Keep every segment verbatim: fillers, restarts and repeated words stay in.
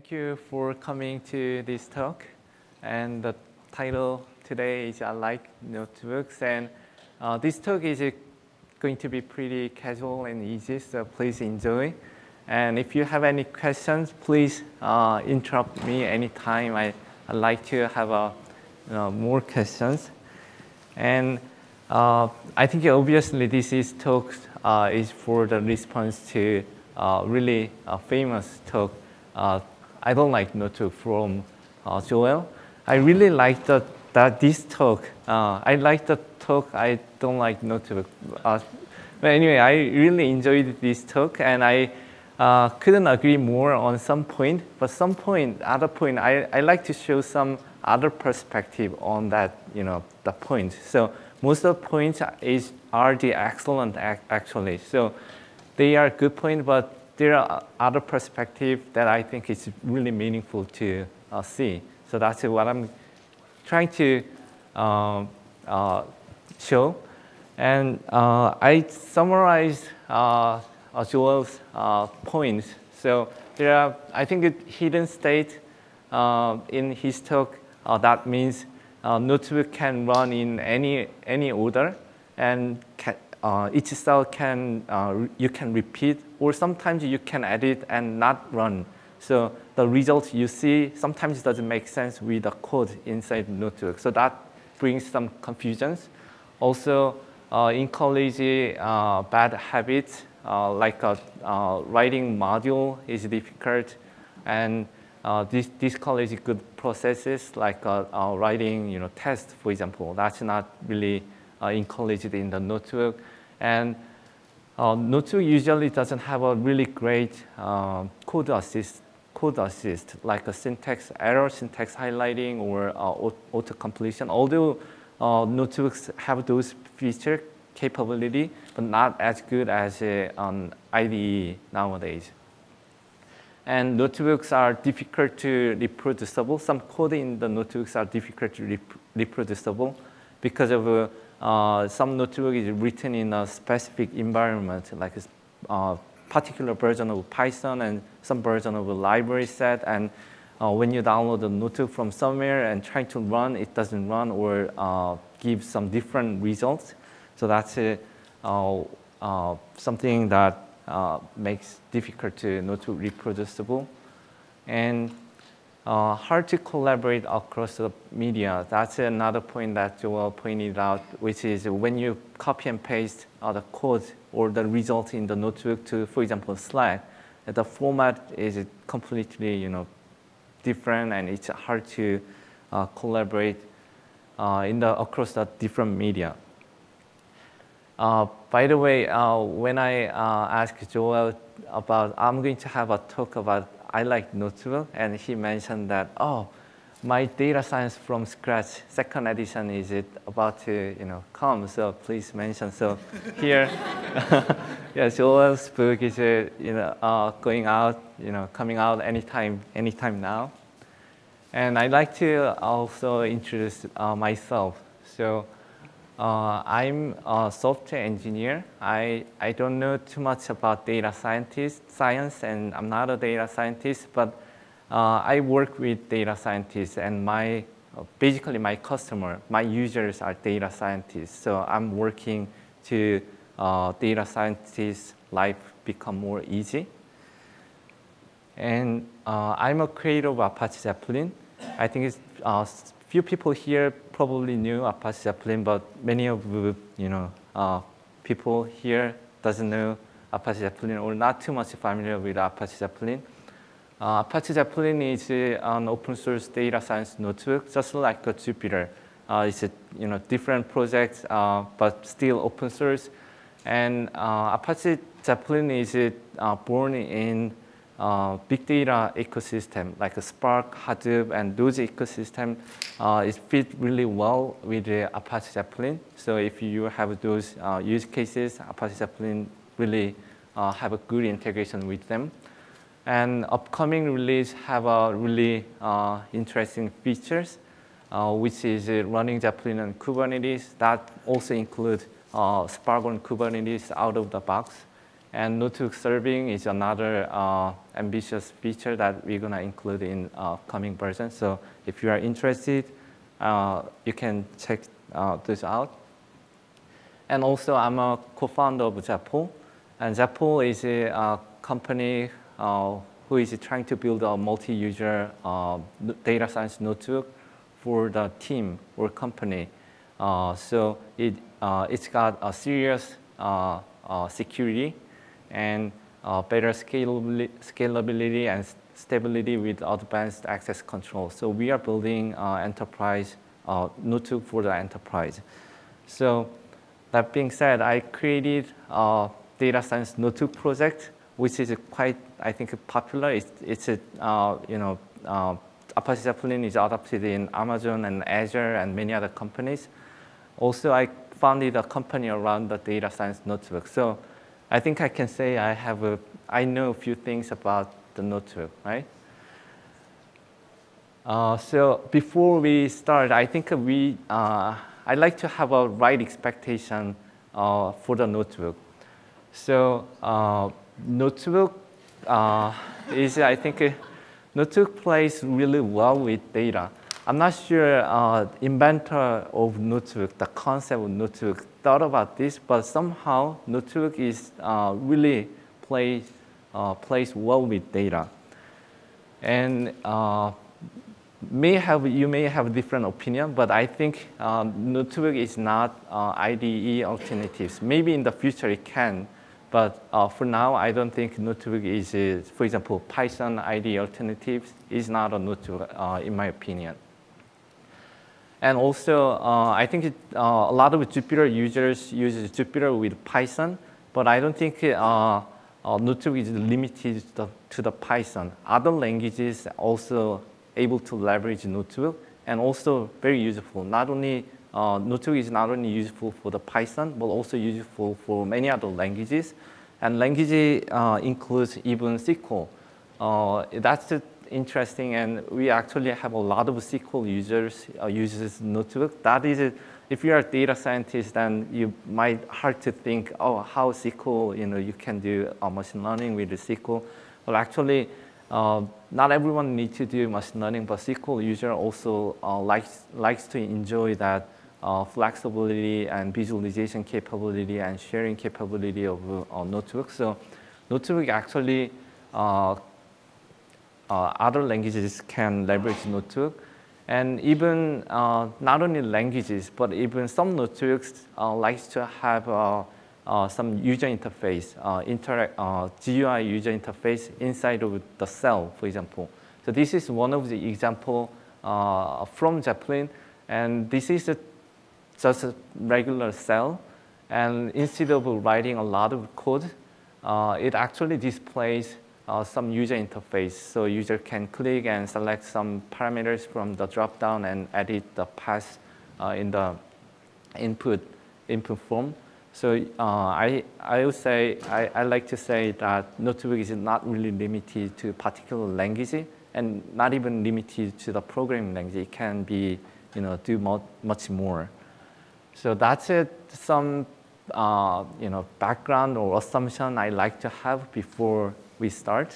Thank you for coming to this talk. And the title today is I Like Notebooks. And uh, this talk is going to be pretty casual and easy, so please enjoy. And if you have any questions, please uh, interrupt me anytime. I, I'd like to have a, you know, more questions. And uh, I think obviously this is talk uh, is for the response to uh, really uh, famous talk. Uh, I don't like notebook from uh, Joel. I really like the, that this talk. Uh, I like the talk. I don't like notebook. Uh, but anyway, I really enjoyed this talk, and I uh, couldn't agree more on some point. But some point, other point, I, I like to show some other perspective on that, you know, the point. So most of the points is are the excellent actually. So they are good point, but there are other perspectives that I think is really meaningful to uh, see. So that's what I'm trying to uh, uh, show. And uh, I summarize uh, uh, Joel's uh, points. So there are, I think, a hidden state uh, in his talk. Uh, that means uh, notebook can run in any any order, and can, uh, each cell can uh, you can repeat, or sometimes you can edit and not run. So the result you see sometimes doesn't make sense with the code inside the notebook. So that brings some confusions. Also, uh, in college, uh, bad habits uh, like a uh, writing module is difficult, and uh, this this college good processes like uh, uh, writing, you know, test, for example. That's not really uh, encouraged in the notebook, and uh, notebook usually doesn't have a really great uh, code assist. Code assist, like a syntax error, syntax highlighting, or uh, auto completion. Although uh, notebooks have those feature capability, but not as good as uh, on I D E nowadays. And notebooks are difficult to reproducible. Some code in the notebooks are difficult to rep reproducible because of uh, uh, some notebook is written in a specific environment, like a uh, particular version of Python and some version of a library set. And uh, when you download the notebook from somewhere and try to run, it doesn't run or uh, give some different results. So that's uh, uh, uh, something that uh, makes difficult to notebook reproducible. And uh, hard to collaborate across the media. That's another point that Joel pointed out, which is when you copy and paste uh, the code or the result in the notebook to, for example, Slack, the format is completely, you know, different, and it's hard to uh, collaborate uh, in the across the different media. Uh, by the way, uh, when I uh, asked Joel about, I'm going to have a talk about I like notebook, and he mentioned that, oh, my data science from scratch second edition is it about to, you know, come, so please mention. So here, yeah, Joel's book is, uh, you know, uh, going out, you know, coming out anytime, anytime now. And I'd like to also introduce uh, myself. So uh, I'm a software engineer. I, I don't know too much about data scientist, science, and I'm not a data scientist, but uh, I work with data scientists, and my, uh, basically my customer, my users are data scientists. So I'm working to uh, data scientists' life become more easy. And uh, I'm a creator of Apache Zeppelin. I think it's uh, few people here probably knew Apache Zeppelin, but many of you know uh, people here doesn't know Apache Zeppelin or not too much familiar with Apache Zeppelin. Uh, Apache Zeppelin is uh, an open source data science notebook, just like a Jupyter. Uh, it's a you know different project, uh, but still open source. And uh, Apache Zeppelin is uh, born in Uh, big data ecosystem like a Spark, Hadoop, and those ecosystem uh, is fit really well with the Apache Zeppelin. So if you have those uh, use cases, Apache Zeppelin really uh, have a good integration with them. And upcoming release have a really uh, interesting features, uh, which is uh, running Zeppelin on Kubernetes. That also include uh, Spark on Kubernetes out of the box. And notebook serving is another uh, ambitious feature that we're going to include in uh, coming versions. So if you are interested, uh, you can check uh, this out. And also, I'm a co-founder of Zeppole. And Zeppole is a uh, company uh, who is trying to build a multi-user uh, data science notebook for the team or company. Uh, so it, uh, it's got a serious uh, uh, security and uh, better scalability, scalability and stability with advanced access control. So we are building uh, enterprise uh, notebook for the enterprise. So that being said, I created a data science notebook project, which is quite, I think, popular. It's, it's a, uh, you know, uh, Apache Zeppelin is adopted in Amazon and Azure and many other companies. Also, I founded a company around the data science notebook. So I think I can say I have a, I know a few things about the notebook, right? Uh, so before we start, I think we, uh, I like to have a right expectation uh, for the notebook. So uh, notebook uh, is, I think, uh, notebook plays really well with data. I'm not sure uh, inventor of notebook, the concept of notebook, thought about this, but somehow notebook is uh, really plays uh, plays well with data. And uh, may have you may have a different opinion, but I think um, notebook is not uh, I D E alternatives. Maybe in the future it can, but uh, for now I don't think notebook is, uh, for example, Python I D E alternatives is not a notebook uh, in my opinion. And also, uh, I think it, uh, a lot of Jupyter users use Jupyter with Python, but I don't think uh, uh, notebook is limited to the, to the Python. Other languages also able to leverage notebook, and also very useful. Not only uh, notebook is not only useful for the Python, but also useful for many other languages. And language uh, includes even S Q L. Uh, that's interesting, and we actually have a lot of S Q L users uh, uses notebook. That is, if you are a data scientist, then you might hard to think, oh, how S Q L, you know, you can do uh, machine learning with the S Q L. Well, actually, uh, not everyone needs to do machine learning, but S Q L user also uh, likes likes to enjoy that uh, flexibility and visualization capability and sharing capability of uh, notebook. So, notebook actually. Uh, Uh, other languages can leverage notebook. And even uh, not only languages, but even some notebooks uh, likes to have uh, uh, some user interface, uh, interact, uh, G U I user interface inside of the cell, for example. So this is one of the example uh, from Zeppelin. And this is a, just a regular cell. And instead of writing a lot of code, uh, it actually displays Uh, some user interface, so user can click and select some parameters from the drop-down and edit the path uh, in the input input form. So uh, I I would say I, I like to say that notebook is not really limited to particular language and not even limited to the programming language. It can be, you know, do mo much more. So that's it. Some uh, you know, background or assumption I like to have before we start.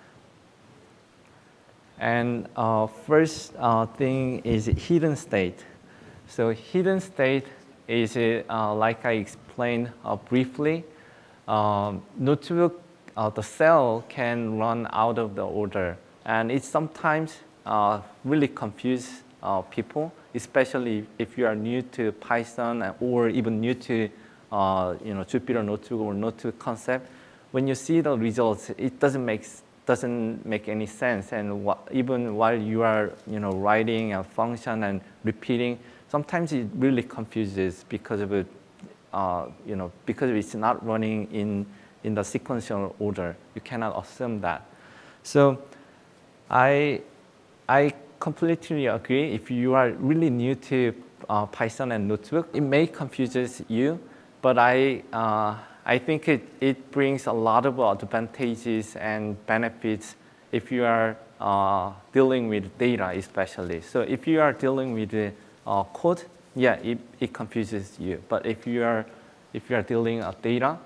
And uh, first uh, thing is hidden state. So hidden state is, uh, like I explained uh, briefly, um, notebook, uh, the cell can run out of the order. And it sometimes uh, really confuse uh, people, especially if you are new to Python or even new to uh, you know, Jupyter Notebook or Notebook concept. When you see the results, it doesn't make doesn't make any sense. And wh even while you are, you know, writing a function and repeating, sometimes it really confuses because of it, uh, you know, because it's not running in in the sequential order. You cannot assume that. So, I I completely agree. If you are really new to uh, Python and Notebook, it may confuse you, but I. Uh, I think it, it brings a lot of advantages and benefits if you are uh, dealing with data, especially. So if you are dealing with uh, code, yeah, it, it confuses you. But if you are if you are dealing with data,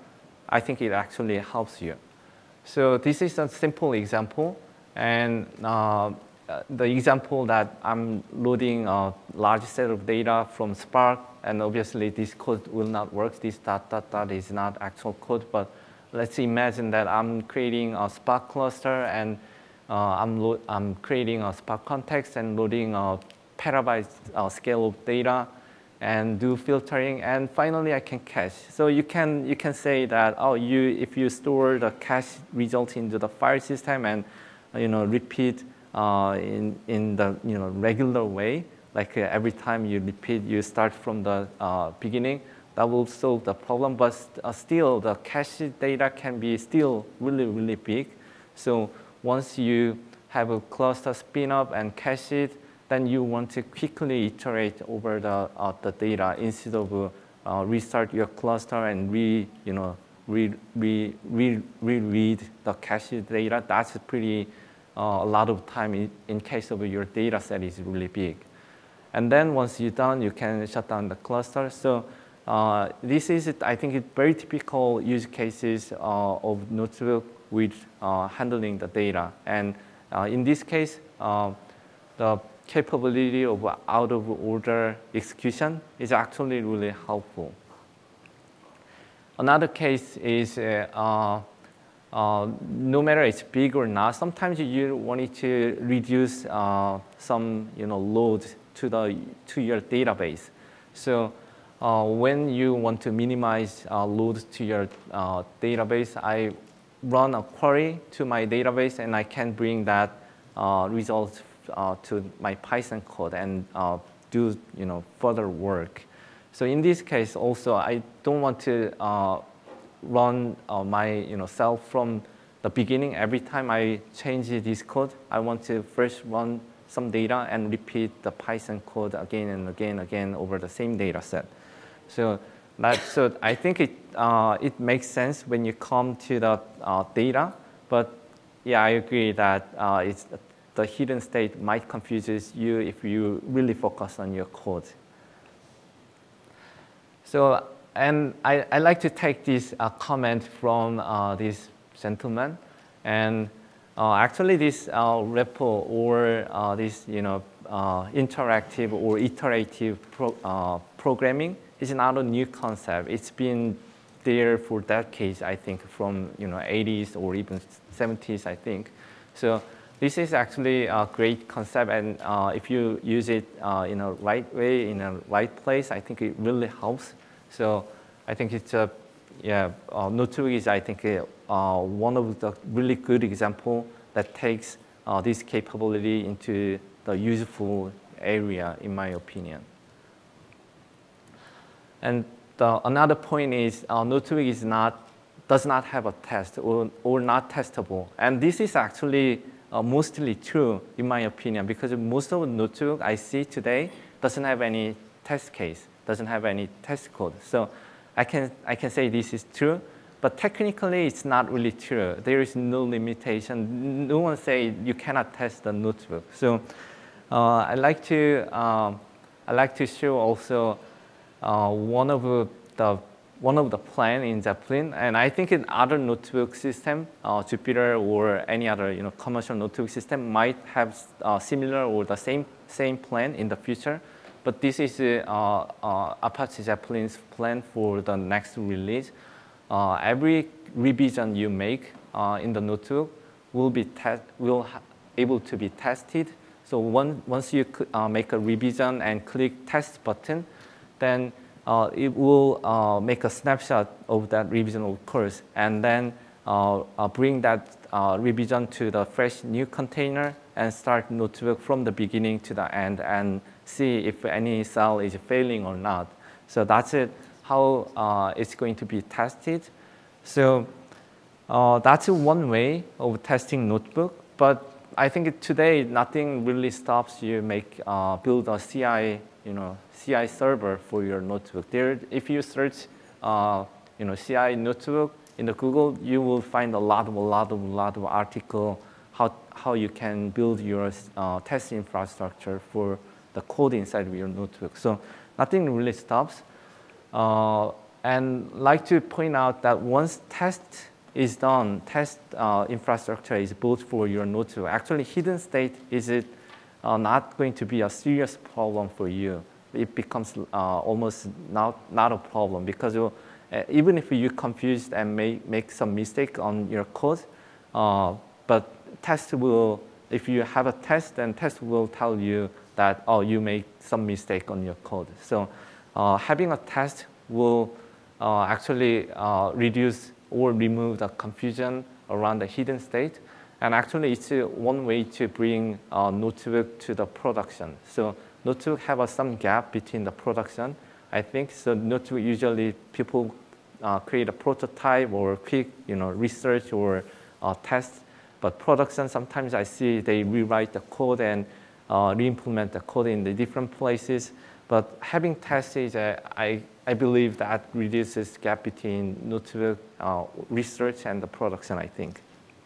I think it actually helps you. So this is a simple example, and uh, the example that I'm loading a large set of data from Spark, and obviously this code will not work. This dot dot dot is not actual code, but let's imagine that I'm creating a Spark cluster, and uh, I'm, I'm creating a Spark context and loading a petabyte uh, scale of data, and do filtering, and finally I can cache. So you can you can say that, oh, you if you store the cache result into the file system and uh, you know repeat uh, in in the you know regular way, like uh, every time you repeat, you start from the uh, beginning, that will solve the problem. But uh, still, the cache data can be still really really big. So once you have a cluster spin up and cache it, then you want to quickly iterate over the uh, the data instead of uh, restart your cluster and re you know re re re reread the cache data. That's pretty uh, a lot of time in, in case of your data set is really big. And then once you're done, you can shut down the cluster. So uh, this is I think it's very typical use cases uh, of notebook with uh, handling the data. And uh, in this case, uh, the capability of out of order execution is actually really helpful. Another case is uh, uh, uh, no matter it's big or not, sometimes you wanted to reduce uh, some you know load to the to your database. So uh, when you want to minimize uh, load to your uh, database, I run a query to my database, and I can bring that uh, result Uh, to my Python code and uh, do you know further work. So in this case, also I don't want to uh, run uh, my you know cell from the beginning. Every time I change this code, I want to first run some data and repeat the Python code again and again again over the same data set. So that so I think it uh, it makes sense when you come to the uh, data, but yeah, I agree that uh, it's the hidden state might confuse you if you really focus on your code. So, and I, I like to take this uh, comment from uh, this gentleman. And uh, actually this uh, repo or uh, this you know, uh, interactive or iterative pro, uh, programming is not a new concept. It's been there for decades, I think, from you know, eighties or even seventies, I think. So this is actually a great concept, and uh, if you use it uh, in a right way, in a right place, I think it really helps. So I think it's a, yeah, uh, Notebook is, I think, uh, one of the really good example that takes uh, this capability into the useful area, in my opinion. And the, another point is uh, Notebook is not, does not have a test or, or not testable. And this is actually Uh, mostly true, in my opinion, because most of the notebook I see today doesn't have any test case, doesn't have any test code. So I can, I can say this is true, but technically it's not really true. There is no limitation. No one say you cannot test the notebook. So uh, I like to, um, I like to show also uh, one of the one of the plan in Zeppelin, and I think in other notebook system, uh, Jupyter or any other you know commercial notebook system might have uh, similar or the same same plan in the future. But this is uh, uh, Apache Zeppelin's plan for the next release. Uh, every revision you make uh, in the notebook will be test will ha able to be tested. So one, once you uh, make a revision and click test button, then Uh, it will uh, make a snapshot of that revision of course, and then uh, uh, bring that uh, revision to the fresh new container and start notebook from the beginning to the end and see if any cell is failing or not. So that's it, how uh, it's going to be tested. So uh, that's one way of testing notebook, but I think today nothing really stops you make uh, build a C I you know, C I server for your notebook. There, if you search, uh, you know, C I notebook in the Google, you will find a lot of, a lot of, a lot of article how how you can build your uh, test infrastructure for the code inside of your notebook. So nothing really stops. Uh, and like to point out that once test is done, test uh, infrastructure is built for your notebook. Actually, hidden state is it uh, not going to be a serious problem for you. It becomes uh, almost not, not a problem because you, uh, even if you confused and may make some mistake on your code, uh, but test will, if you have a test, then test will tell you that, oh, you made some mistake on your code. So uh, having a test will uh, actually uh, reduce or remove the confusion around the hidden state. And actually, it's uh, one way to bring uh, notebook to the production. So notebook have uh, some gap between the production, I think. So notebook usually people uh, create a prototype or quick, you know, research or uh, test. But production, sometimes I see they rewrite the code and uh, re-implement the code in the different places. But having tests is, uh, I, I believe that reduces gap between notebook uh, research and the production, I think.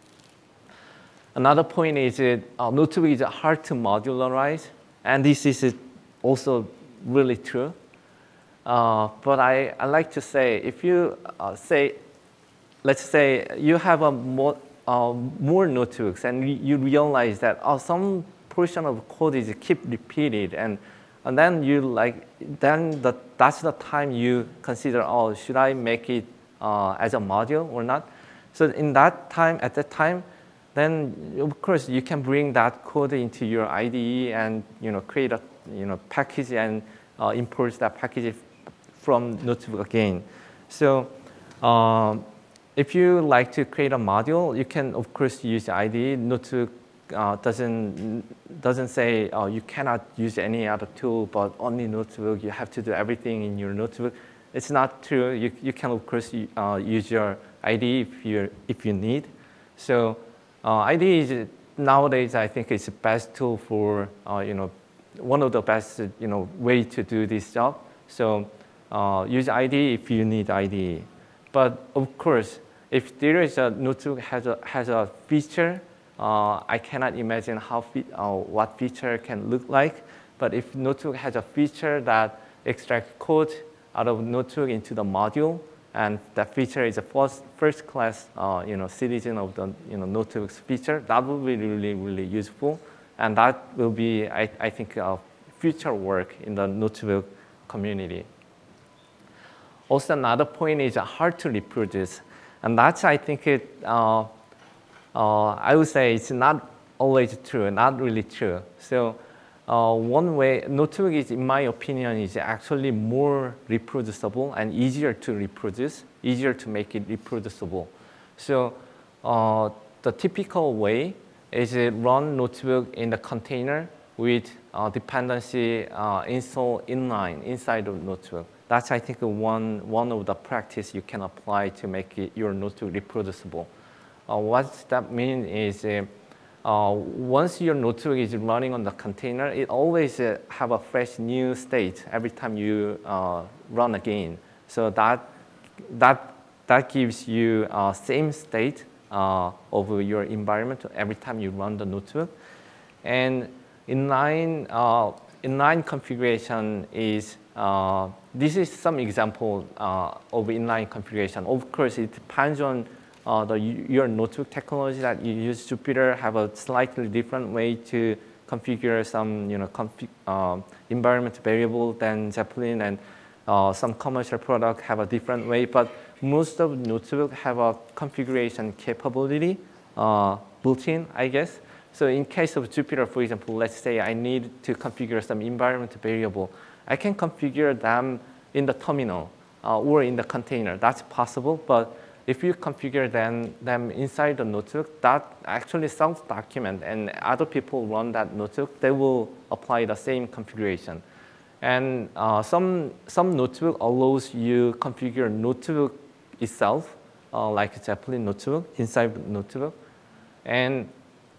Another point is that uh, notebook is hard to modularize, and this is also really true. Uh, but I, I like to say, if you uh, say, let's say you have a more, uh, more notebooks and re you realize that oh, some portion of code is keep repeated, and and then you like, then the, that's the time you consider, oh, should I make it uh, as a module or not? So in that time, at that time, then of course you can bring that code into your I D E and you know create a you know package and uh, import that package from notebook again. So um, if you like to create a module, you can of course use I D E. Notebook uh, doesn't doesn't say oh, you cannot use any other tool, but only notebook. You have to do everything in your notebook. It's not true. You you can of course uh, use your I D E if you if you need. So uh, I D E is nowadays I think it's the best tool for uh, you know one of the best you know way to do this job. So uh, use I D E if you need I D E. But of course, if there is a notebook has a has a feature, uh, I cannot imagine how uh, what feature can look like. But if notebook has a feature that extracts code out of notebook into the module, and that feature is a first first class uh, you know citizen of the you know notebook's feature, that will be really really useful, and that will be I I think uh, future work in the notebook community. Also, another point is hard to reproduce, and that's I think it. Uh, uh, I would say it's not always true, not really true. So, uh, one way notebook is, in my opinion, is actually more reproducible and easier to reproduce, easier to make it reproducible. So, uh, the typical way is it run notebook in the container with uh, dependency uh, install inline inside of notebook. That's, I think, one, one of the practice you can apply to make it, your notebook reproducible. Uh, what that means is uh, uh, once your notebook is running on the container, it always uh, have a fresh new state every time you uh, run again. So that, that, that gives you uh, same state uh, of your environment every time you run the notebook. And inline, uh, inline configuration is Uh, this is some example uh, of inline configuration. Of course, it depends on uh, the, your notebook technology that you use. Jupyter have a slightly different way to configure some you know, uh, environment variable than Zeppelin, and uh, some commercial products have a different way. But most of notebooks have a configuration capability uh, built in, I guess. So in case of Jupyter, for example, let's say I need to configure some environment variable. I can configure them in the terminal uh, or in the container. That's possible, but if you configure them, them inside the notebook, that actually self-document, and other people run that notebook, they will apply the same configuration. And uh, some, some notebook allows you configure notebook itself, uh, like Zeppelin notebook, inside the notebook. And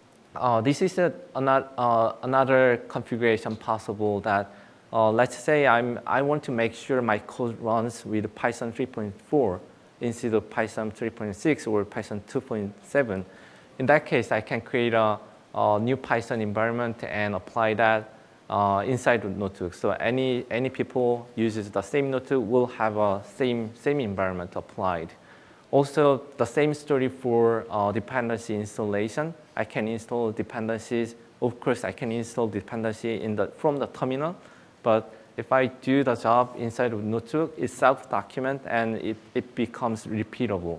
uh, this is a, another, uh, another configuration possible that Uh, let's say I'm, I want to make sure my code runs with Python three point four instead of Python three point six or Python two point seven. In that case, I can create a, a new Python environment and apply that uh, inside the notebook. So any, any people uses the same notebook will have a same, same environment applied. Also, the same story for uh, dependency installation. I can install dependencies. Of course, I can install dependency in the, from the terminal, but if I do the job inside of notebook, it's self-document and it, it becomes repeatable.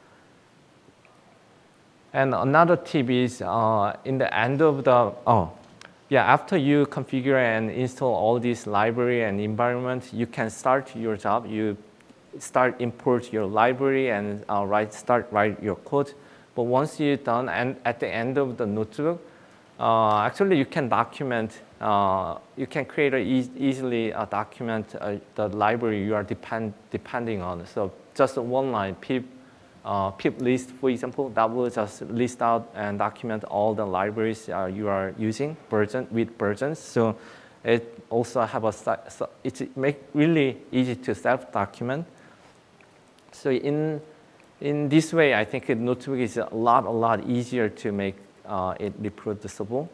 And another tip is uh, in the end of the, oh, yeah, after you configure and install all these library and environment, you can start your job. You start import your library and uh, write, start write your code. But once you're done, and at the end of the notebook, uh, actually you can document, uh, you can create a e easily uh, document uh, the library you are depend depending on. So just one line, pip, uh, pip list, for example, that will just list out and document all the libraries uh, you are using version with versions. So it also have a, so it's make really easy to self-document. So in, in this way, I think a notebook is a lot, a lot easier to make uh, it reproducible.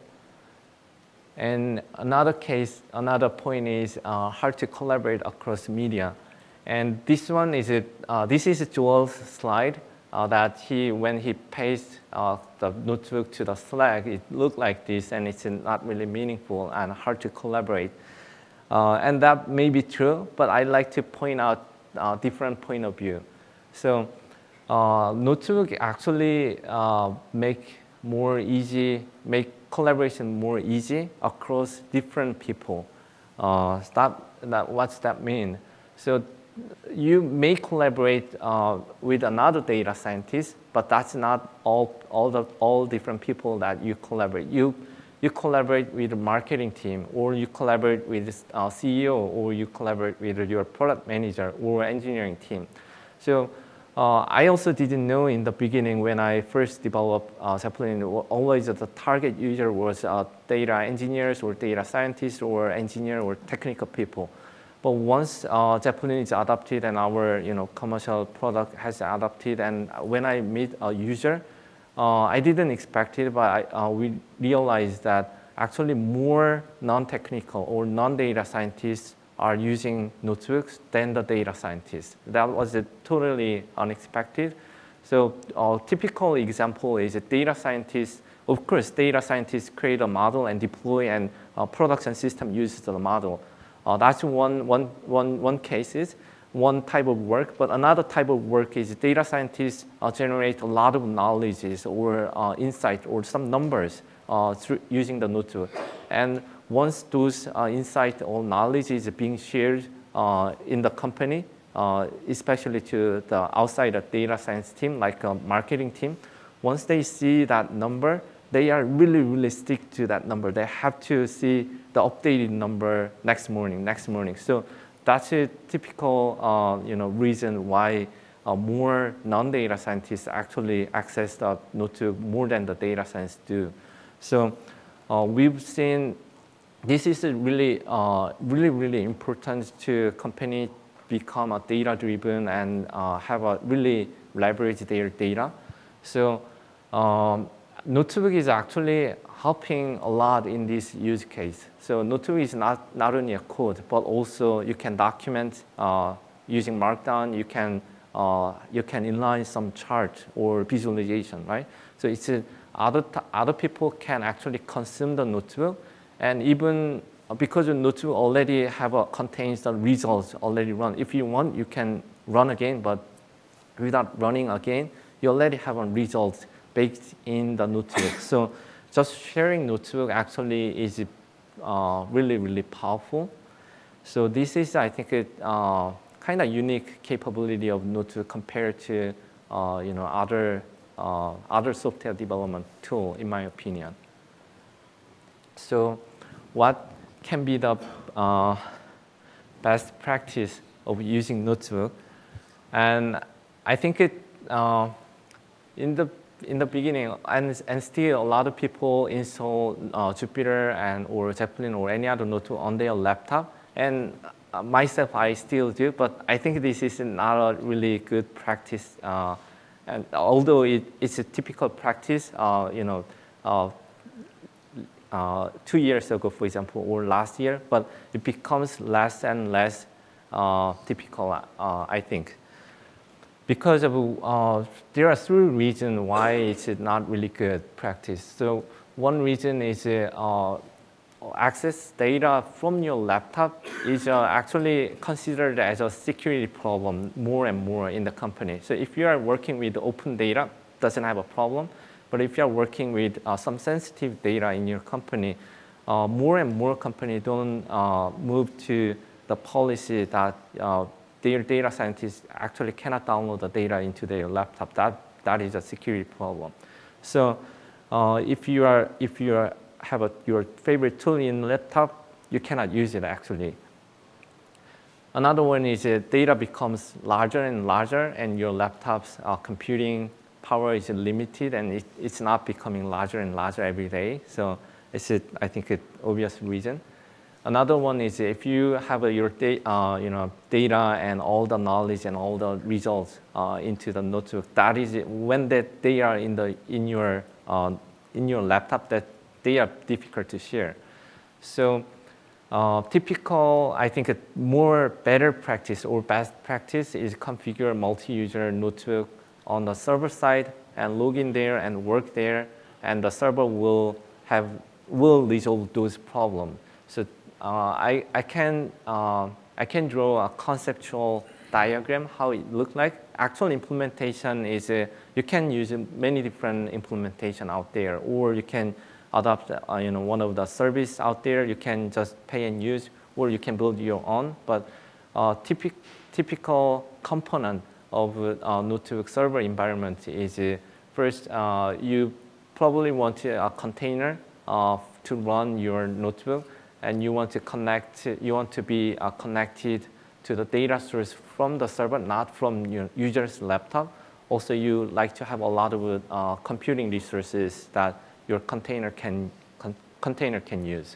And another case, another point is uh, how to collaborate across media. And this one is, it, uh, this is Joel's slide uh, that he, when he pastes uh, the notebook to the Slack, it looked like this and it's not really meaningful and hard to collaborate. Uh, and that may be true, but I like to point out a different point of view. So uh, notebook actually uh, make more easy, make collaboration more easy across different people. Uh, that, that, what's that mean? So you may collaborate uh, with another data scientist, but that's not all, all, the, all different people that you collaborate. You, you collaborate with the marketing team, or you collaborate with the uh, C E O, or you collaborate with your product manager or engineering team. So uh, I also didn't know in the beginning when I first developed uh, Zeppelin, always the target user was uh, data engineers or data scientists or engineer or technical people. But once uh, Zeppelin is adopted and our you know, commercial product has adopted, and when I meet a user, uh, I didn't expect it, but I, uh, we realized that actually more non-technical or non-data scientists are using notebooks than the data scientists. That was uh, totally unexpected. So a typical example is a data scientist. Of course, data scientists create a model and deploy, and uh, production system uses the model. Uh, that's one, one, one, one case is one type of work, but another type of work is data scientists uh, generate a lot of knowledges or uh, insight or some numbers uh, through using the notebook. And once those uh, insight or knowledge is being shared uh, in the company, uh, especially to the outside of data science team, like a marketing team, once they see that number, they are really, really stick to that number. They have to see the updated number next morning, next morning. So that's a typical uh, you know, reason why uh, more non-data scientists actually access the notebook more than the data science do. So uh, we've seen this is really, uh, really, really important to company become a data-driven and uh, have a really leverage their data. So um, notebook is actually helping a lot in this use case. So notebook is not, not only a code, but also you can document uh, using Markdown. You can, uh, you can inline some chart or visualization, right? So it's a, other, other people can actually consume the notebook. And even because the notebook already have a, contains the results already run. If you want, you can run again, but without running again, you already have a result baked in the notebook. So just sharing notebook actually is uh, really, really powerful. So this is, I think, a uh, kind of unique capability of notebook compared to uh, you know, other, uh, other software development tool, in my opinion. So what can be the uh, best practice of using notebook? And I think it, uh, in the in the beginning, and, and still a lot of people install uh, Jupyter and or Zeppelin or any other notebook on their laptop. And uh, myself, I still do, but I think this is not a really good practice. Uh, and although it, it's a typical practice, uh, you know, uh, uh, two years ago, for example, or last year, but it becomes less and less uh, typical, uh, I think. Because of, uh, there are three reasons why it's not really good practice. So one reason is uh, access data from your laptop is uh, actually considered as a security problem more and more in the company. So if you are working with open data, doesn't have a problem. But if you are working with uh, some sensitive data in your company, uh, more and more companies don't uh, move to the policy that uh, their data scientists actually cannot download the data into their laptop. That that is a security problem. So uh, if you are if you are, have a, your favorite tool in laptop, you cannot use it actually. Another one is uh, data becomes larger and larger, and your laptop's uh, computing power is limited, and it, it's not becoming larger and larger every day. So it's a, I think an obvious reason. Another one is if you have a, your da uh, you know, data and all the knowledge and all the results uh, into the notebook, that is it. When that they are in the in your uh, in your laptop, that they are difficult to share. So uh, typical, I think a more better practice or best practice is configure multi-user notebook on the server side and log in there and work there, and the server will have will resolve those problems. So uh, I I can uh, I can draw a conceptual diagram how it look like. Actual implementation is uh, you can use many different implementation out there, or you can adopt uh, you know one of the service out there. You can just pay and use, or you can build your own. But uh, typic, typical component of uh, notebook server environment is uh, first uh, you probably want a container uh, to run your notebook, and you want to connect. You want to be uh, connected to the data source from the server, not from your user's laptop. Also, you like to have a lot of uh, computing resources that your container can con container can use.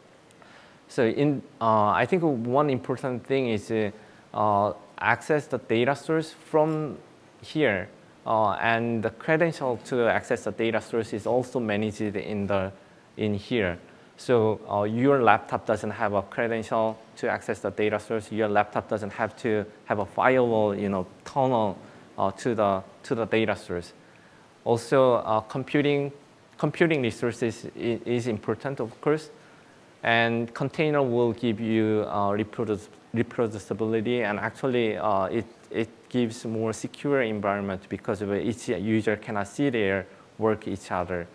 So, in uh, I think one important thing is uh, uh, access the data source from here, uh, and the credential to access the data source is also managed in the in here. So uh, your laptop doesn't have a credential to access the data source. Your laptop doesn't have to have a firewall, you know, tunnel uh, to the to the data source. Also, uh, computing computing resources is, is important, of course, and container will give you uh, reproduc reproducibility, and actually uh, it it gives more secure environment because of each user cannot see their work each other.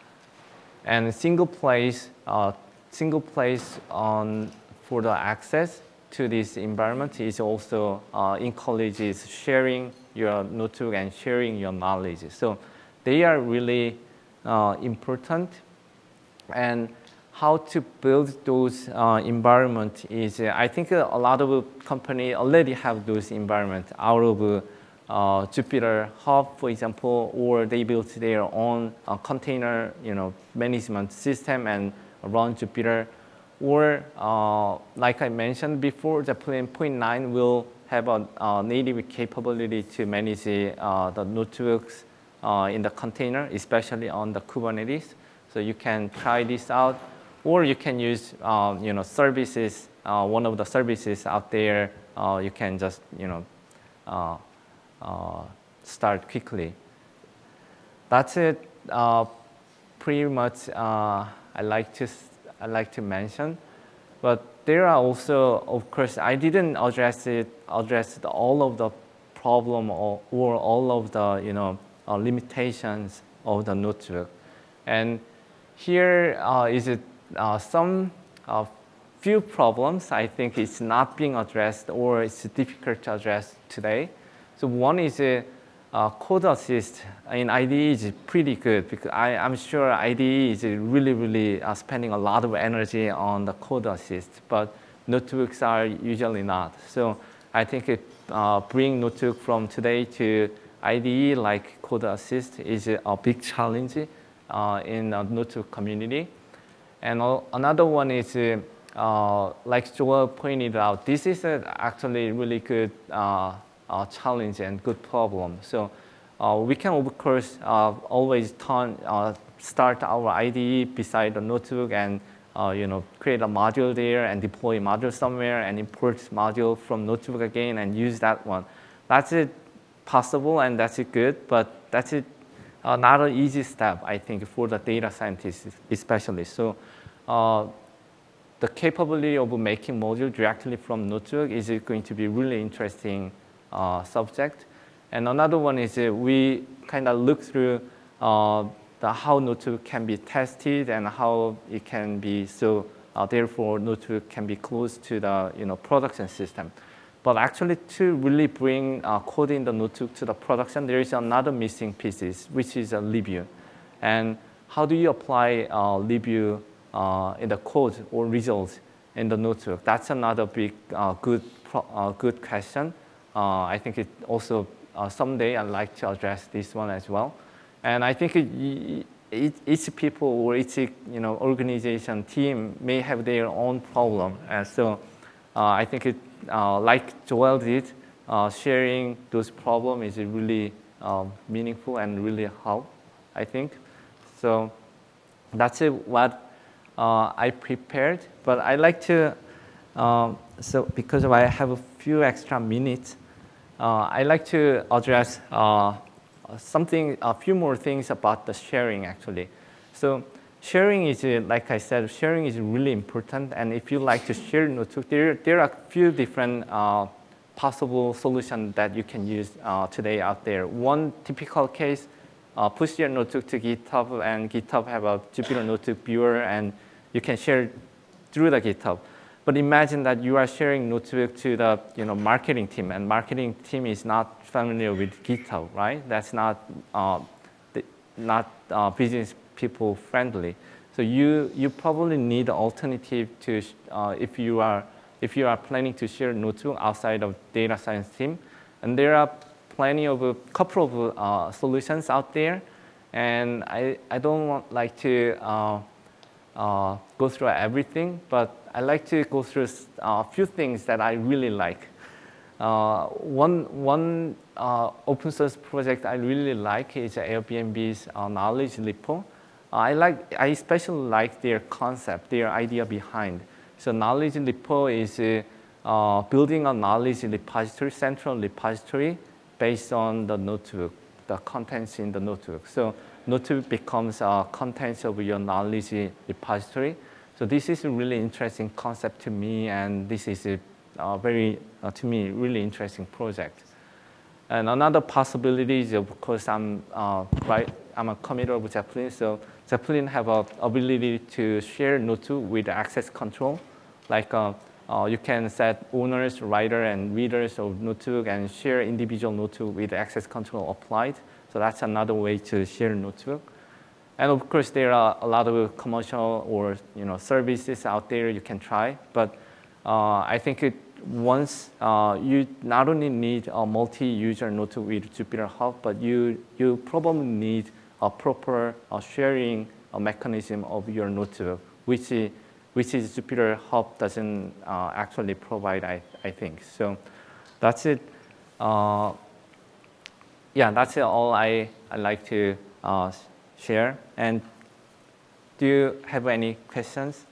And single place, uh, single place on for the access to this environment is also uh, encourages sharing your notebook and sharing your knowledge. So they are really uh, important. And how to build those uh, environment is, uh, I think a lot of companies already have those environments out of uh, Uh, Jupyter Hub, for example, or they built their own uh, container, you know, management system and run Jupyter. Or, uh, like I mentioned before, the Plane point nine will have a uh, native capability to manage uh, the notebooks uh, in the container, especially on the Kubernetes. So you can try this out, or you can use, uh, you know, services. Uh, one of the services out there, uh, you can just, you know. Uh, Uh, start quickly. That's it. Uh, pretty much uh, I like to I like to mention, but there are also, of course, I didn't address it address all of the problem or, or all of the you know uh, limitations of the notebook, and here uh, is it uh, some uh, few problems I think it's not being addressed or it's difficult to address today. So one is a uh, code assist in I D E is pretty good because I, I'm sure I D E is really, really uh, spending a lot of energy on the code assist, but notebooks are usually not. So I think it, uh, bring notebook from today to I D E like code assist is a big challenge uh, in the notebook community. And uh, another one is, uh, uh, like Joel pointed out, this is a actually really good uh, Uh, challenge and good problem. So uh, we can, of course, uh, always turn, uh, start our I D E beside the notebook and uh, you know, create a module there and deploy a module somewhere and import module from notebook again and use that one. That's it possible and that's it good, but that's it uh, not an easy step, I think, for the data scientists especially. So uh, the capability of making module directly from notebook is going to be really interesting uh, subject. And another one is uh, we kind of look through uh, the how notebook can be tested and how it can be, so uh, therefore notebook can be close to the you know, production system. But actually to really bring uh, code in the notebook to the production, there is another missing pieces, which is a LibView. And how do you apply uh, LibView uh, in the code or results in the notebook? That's another big, uh, good, pro uh, good question. Uh, I think it also, uh, someday I'd like to address this one as well. And I think it, it, each people or each you know, organization team may have their own problem. And so uh, I think it, uh, like Joel did, uh, sharing those problems is really um, meaningful and really help, I think. So that's it, what uh, I prepared. But I like to, um, so because I have a few extra minutes, uh, I like to address uh, something, a few more things about the sharing actually. So sharing is, uh, like I said, sharing is really important. And if you like to share notebook, there, there are a few different uh, possible solutions that you can use uh, today out there. One typical case, uh, push your notebook to GitHub, and GitHub have a Jupyter Notebook viewer, and you can share through the GitHub. But imagine that you are sharing notebook to the you know, marketing team, and marketing team is not familiar with GitHub, right? That's not, uh, the, not uh, business people friendly. So you, you probably need an alternative to, uh, if, you are, if you are planning to share notebook outside of data science team. And there are plenty of, a couple of uh, solutions out there. And I, I don't want like to uh, uh, go through everything, but I like to go through a few things that I really like. Uh, one one uh, open source project I really like is Airbnb's uh, Knowledge Repo. Uh, I like, I especially like their concept, their idea behind. So Knowledge Repo is uh, uh, building a knowledge repository, central repository, based on the notebook, the contents in the notebook. So notebook becomes a contents of your knowledge repository. So this is a really interesting concept to me, and this is a uh, very, uh, to me, really interesting project. And another possibility is, of course, I'm, uh, right, I'm a committer of Zeppelin, so Zeppelin have a ability to share notebook with access control. Like uh, uh, you can set owners, writer, and readers of notebook and share individual notebook with access control applied. So that's another way to share notebook. And of course, there are a lot of commercial or you know services out there you can try. But uh, I think it, once uh, you not only need a multi-user notebook with Jupyter Hub, but you you probably need a proper uh, sharing uh, mechanism of your notebook, which is, which is Jupyter Hub doesn't uh, actually provide. I I think so. That's it. Uh, yeah, that's it, all I I like to uh, share. And do you have any questions?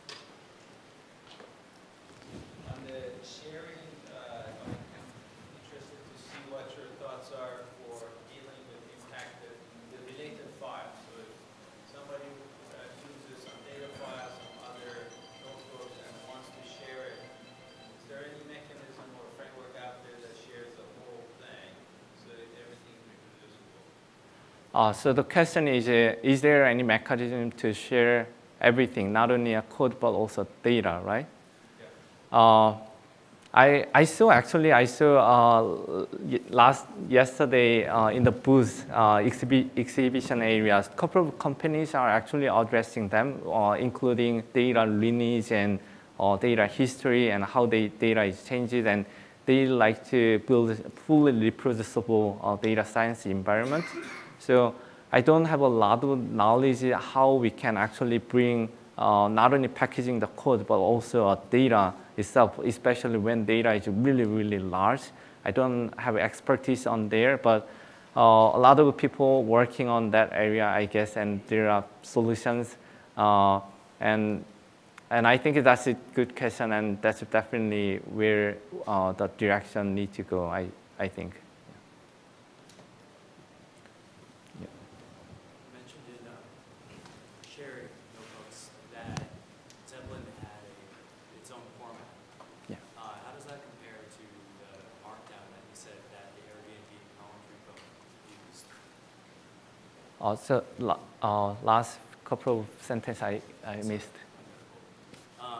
On the sharing, uh, I'm interested to see what your thoughts are for dealing with the impact of the related files. So if somebody uh, chooses some data files from other notebooks and wants to share it, is there any mechanism or framework out there that shares the whole thing so that everything's reproducible? Uh, so the question is, uh, is there any mechanism to share everything, not only a code, but also data, right? Yeah. Uh, I, I saw, actually, I saw uh, last, yesterday uh, in the booth uh, exhibi exhibition areas, a couple of companies are actually addressing them, uh, including data lineage and uh, data history and how the data is changed. And they like to build a fully reproducible uh, data science environment. So I don't have a lot of knowledge how we can actually bring uh, not only packaging the code, but also uh, data itself, especially when data is really, really large. I don't have expertise on there, but uh, a lot of people working on that area, I guess, and there are solutions. Uh, and and I think that's a good question, and that's definitely where uh, the direction needs to go, I, I think. Uh, so uh, last couple of sentences I, I missed. Um,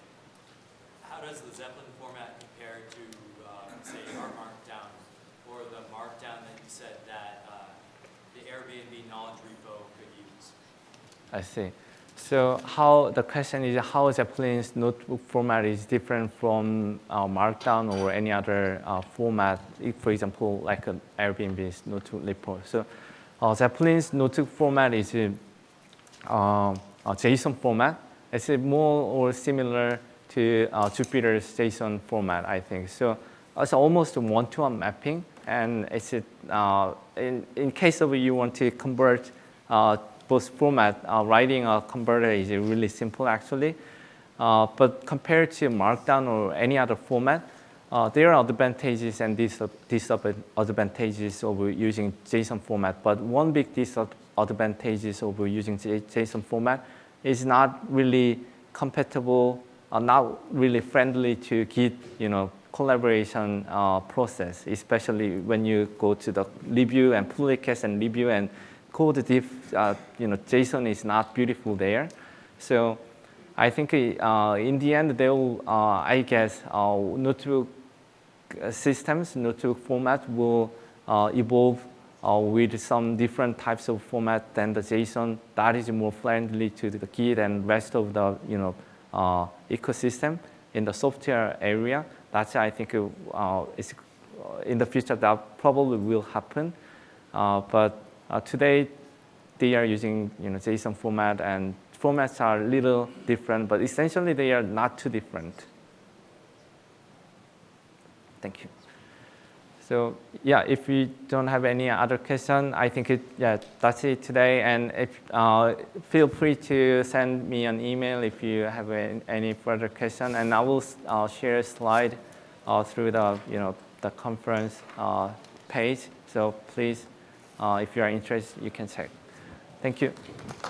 how does the Zeppelin format compare to, uh, say, our Markdown, or the Markdown that you said that uh, the Airbnb knowledge repo could use? I see. So how the question is how Zeppelin's notebook format is different from uh, Markdown or any other uh, format, if, for example, like an Airbnb's notebook repo. So uh, Zeppelin's notebook format is a, uh, a JSON format. It's a more or similar to uh, Jupyter's JSON format, I think. So it's almost a one-to-one mapping, and it's a, uh, in in case of you want to convert uh, both format, uh, writing a converter is really simple actually. Uh, but compared to Markdown or any other format, uh, there are advantages and disadvantages of using JSON format. But one big disadvantage of using JSON format is not really compatible, uh, not really friendly to Git, you know, collaboration uh, process, especially when you go to the review and pull request and review and code diff, uh, you know, JSON is not beautiful there. So I think uh, in the end, they will, uh, I guess, uh, notebook systems, notebook format will uh, evolve uh, with some different types of format than the JSON that is more friendly to the Git and rest of the, you know, uh, ecosystem in the software area. That's, I think, uh, is, in the future that probably will happen. Uh, but Uh, today, they are using, you know, JSON format, and formats are a little different, but essentially they are not too different. Thank you. So yeah, if you don't have any other question, I think it, yeah, that's it today. And if, uh, feel free to send me an email if you have a, any further question, and I will uh, share a slide uh, through the, you know, the conference uh, page. So please. Uh, if you are interested, you can check. Thank you.